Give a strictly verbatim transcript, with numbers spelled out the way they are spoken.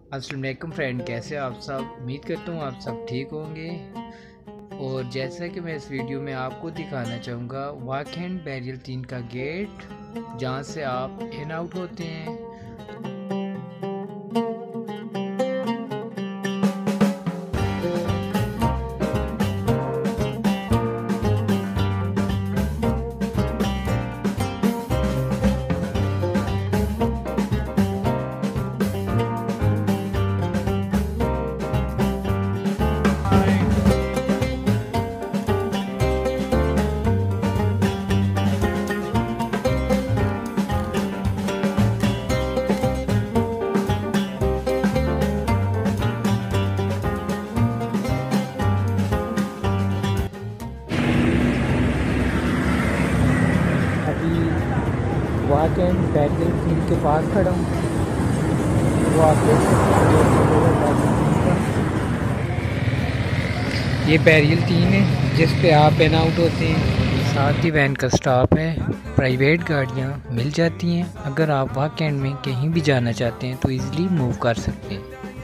अस्सलाम वालेकुम फ्रेंड, कैसे हो आप सब। उम्मीद करता हूँ आप सब ठीक होंगे। और जैसा कि मैं इस वीडियो में आपको दिखाना चाहूँगा वाकेंड बैरियल तीन का गेट, जहाँ से आप इन आउट होते हैं। अभी वाकेंड बैरियल तीन के पास खड़ा हूँ, वो आप देख सकते हैं। ये बैरियल तीन है जिस पे आप इन आउट होते हैं। साथ ही वैन का स्टॉप है, प्राइवेट गाड़ियाँ मिल जाती हैं। अगर आप वाकेंड में कहीं भी जाना चाहते हैं तो इजीली मूव कर सकते हैं।